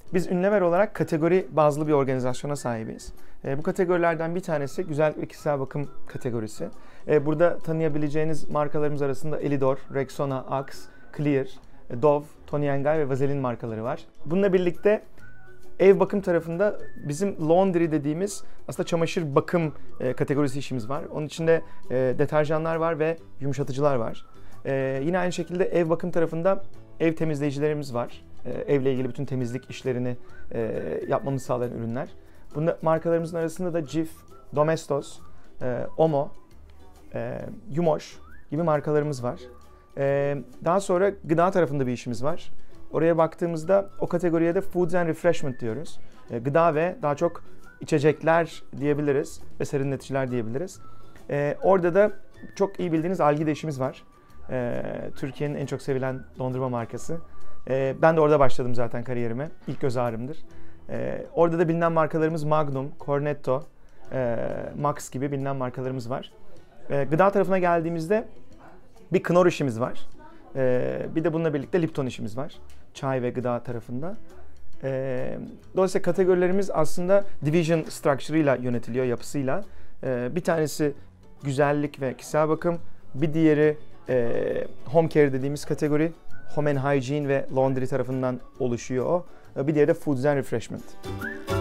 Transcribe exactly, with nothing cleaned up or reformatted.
Biz Ünlever olarak kategori bazlı bir organizasyona sahibiz. E, bu kategorilerden bir tanesi güzellik ve kişisel bakım kategorisi. E, burada tanıyabileceğiniz markalarımız arasında Elidor, Rexona, Axe, Clear, Dove, Toni Engel ve Vaseline markaları var. Bununla birlikte ev bakım tarafında bizim laundry dediğimiz aslında çamaşır bakım e, kategorisi işimiz var. Onun içinde e, deterjanlar var ve yumuşatıcılar var. E, yine aynı şekilde ev bakım tarafında ev temizleyicilerimiz var. E, evle ilgili bütün temizlik işlerini e, yapmamızı sağlayan ürünler. Bunda markalarımızın arasında da Cif, Domestos, e, Omo, e, Yumoş gibi markalarımız var. E, daha sonra gıda tarafında bir işimiz var. Oraya baktığımızda o kategoriye de Foods and Refreshment diyoruz. E, gıda ve daha çok içecekler diyebiliriz ve serinleticiler diyebiliriz. E, orada da çok iyi bildiğiniz Algida işimiz var. E, Türkiye'nin en çok sevilen dondurma markası. E, ben de orada başladım zaten kariyerime. İlk göz ağrımdır. E, orada da bilinen markalarımız Magnum, Cornetto, e, Max gibi bilinen markalarımız var. E, gıda tarafına geldiğimizde bir Knorr işimiz var. E, bir de bununla birlikte Lipton işimiz var. Çay ve gıda tarafında. E, dolayısıyla kategorilerimiz aslında division structure'ıyla yönetiliyor, yapısıyla. E, bir tanesi güzellik ve kişisel bakım, bir diğeri e, home care dediğimiz kategori. Home and hygiene ve laundry tarafından oluşuyor o. Bir diğeri de foods and refreshment.